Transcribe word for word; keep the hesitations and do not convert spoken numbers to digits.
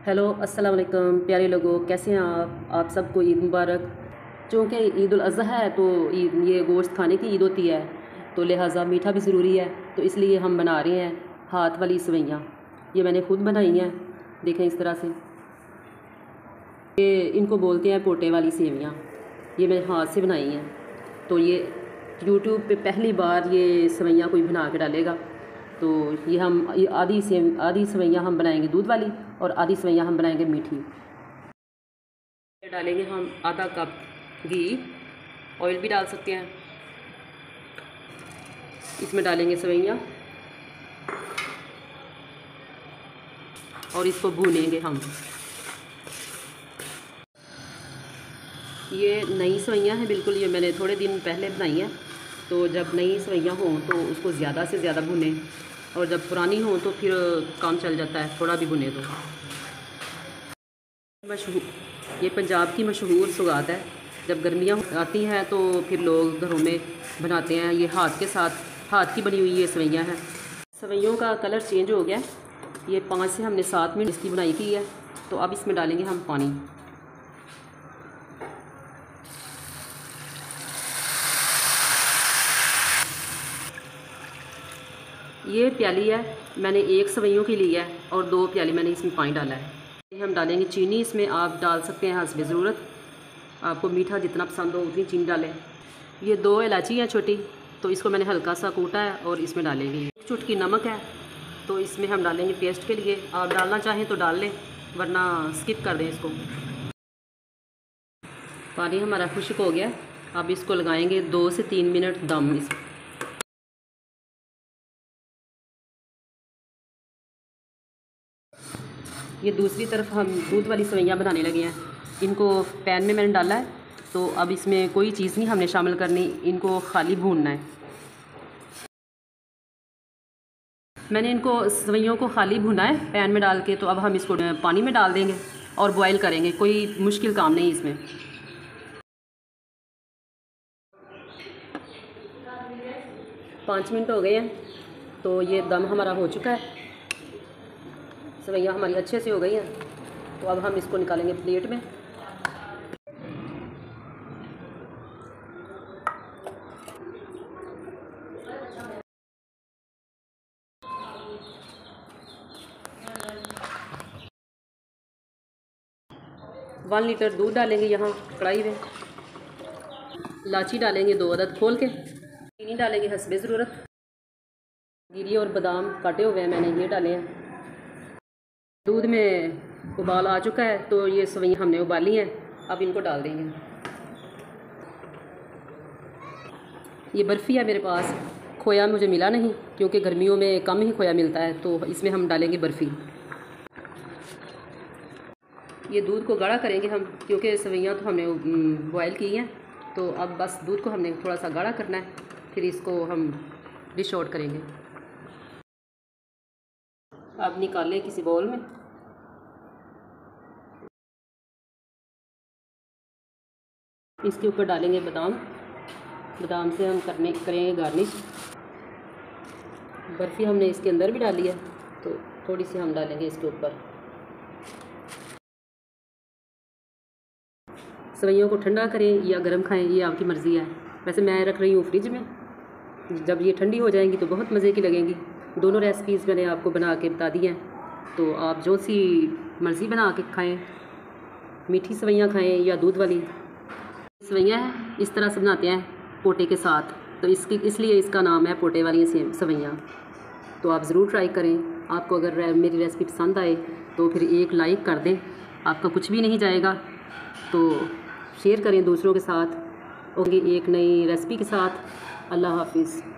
Hello अस्सलाम वालेकुम प्यारे लोगों, कैसे हैं आप आप सबको ईद मुबारक। चूँकि ईद उल अज़हा है तो ये गोश्त खाने की ईद होती है, तो लिहाजा मीठा भी ज़रूरी है, तो इसलिए हम बना रहे हैं हाथ वाली सेवइयाँ। ये मैंने ख़ुद बनाई हैं, देखें इस तरह से। ये इनको बोलते हैं पोटे वाली सेवइयाँ, ये मैंने हाथ से बनाई हैं। तो ये यूट्यूब पे पहली बार ये सेवइयाँ कोई बना के डालेगा, तो ये हम ये आधी से आधी सेवइयाँ हम बनाएंगे दूध वाली और आधी सेवइयाँ हम बनाएंगे मीठी। डालेंगे हम आधा कप घी, ऑयल भी डाल सकते हैं। इसमें डालेंगे सेवइयाँ और इसको भूनेंगे हम। ये नई सेवइयाँ हैं बिल्कुल, ये मैंने थोड़े दिन पहले बनाई हैं। तो जब नई सेवइयाँ हों तो उसको ज़्यादा से ज़्यादा भुनें, और जब पुरानी हों तो फिर काम चल जाता है, थोड़ा भी भुने दो। मशहूर ये पंजाब की मशहूर सौगात है। जब गर्मियाँ आती हैं तो फिर लोग घरों में बनाते हैं। ये हाथ के साथ हाथ की बनी हुई ये सेवइयाँ हैं। सेवइयों का कलर चेंज हो गया। ये पाँच से हमने सात मिनट इसकी बनाई की है। तो अब इसमें डालेंगे हम पानी। ये प्याली है, मैंने एक सेवइयों की ली है और दो प्याली मैंने इसमें पानी डाला है। हम डालेंगे चीनी, इसमें आप डाल सकते हैं हस्बे ज़रूरत, आपको मीठा जितना पसंद हो उतनी चीनी डालें। ये दो इलायची है छोटी, तो इसको मैंने हल्का सा कूटा है और इसमें डालेंगे। एक चुटकी नमक है, तो इसमें हम डालेंगे टेस्ट के लिए। आप डालना चाहें तो डाल लें, वरना स्किप कर दें इसको। पानी हमारा खुश्क हो गया, अब इसको लगाएंगे दो से तीन मिनट दम। इस ये दूसरी तरफ हम दूध वाली सेवइयाँ बनाने लगे हैं। इनको पैन में मैंने डाला है, तो अब इसमें कोई चीज़ नहीं हमने शामिल करनी, इनको खाली भूनना है। मैंने इनको सेवइयों को खाली भुना है पैन में डाल के। तो अब हम इसको पानी में डाल देंगे और बॉयल करेंगे, कोई मुश्किल काम नहीं इसमें। पाँच मिनट हो गए हैं, तो ये दम हमारा हो चुका है। सेवइयाँ हमारी अच्छे से हो गई हैं, तो अब हम इसको निकालेंगे प्लेट में। वन लीटर दूध डालेंगे यहाँ कढ़ाई में। इलायची डालेंगे दो अदद खोल के। चीनी डालेंगे हस्बे ज़रूरत। गिरी और बादाम काटे हुए हैं मैंने, ये डाले हैं। दूध में उबाल आ चुका है, तो ये सेवइयाँ हमने उबाली हैं, अब इनको डाल देंगे। ये बर्फ़ी है मेरे पास, खोया मुझे मिला नहीं क्योंकि गर्मियों में कम ही खोया मिलता है, तो इसमें हम डालेंगे बर्फ़ी। ये दूध को गाढ़ा करेंगे हम, क्योंकि सेवइयाँ तो हमने बॉयल की हैं, तो अब बस दूध को हमने थोड़ा सा गाढ़ा करना है, फिर इसको हम डिश आउट करेंगे। अब निकालें किसी बाउल में। इसके ऊपर डालेंगे बादाम। बादाम से हम करने करेंगे गार्निश। बर्फ़ी हमने इसके अंदर भी डाली है, तो थोड़ी सी हम डालेंगे इसके ऊपर। सेवइयों को ठंडा करें या गर्म खाएं, ये आपकी मर्ज़ी है। वैसे मैं रख रही हूँ फ्रिज में, जब ये ठंडी हो जाएंगी तो बहुत मज़े की लगेंगी। दोनों रेसिपीज़ मैंने आपको बना के बता दी हैं, तो आप जो सी मर्ज़ी बना के खाएं, मीठी सेवइयाँ खाएं या दूध वाली। सेवइयाँ हैं इस तरह से बनाते हैं पोटे के साथ, तो इसकी इसलिए इसका नाम है पोटे वाली सेवइयाँ। तो आप ज़रूर ट्राई करें। आपको अगर मेरी रेसिपी पसंद आए तो फिर एक लाइक कर दें, आपका कुछ भी नहीं जाएगा। तो शेयर करें दूसरों के साथ। होंगे एक नई रेसिपी के साथ। अल्लाह हाफिज़।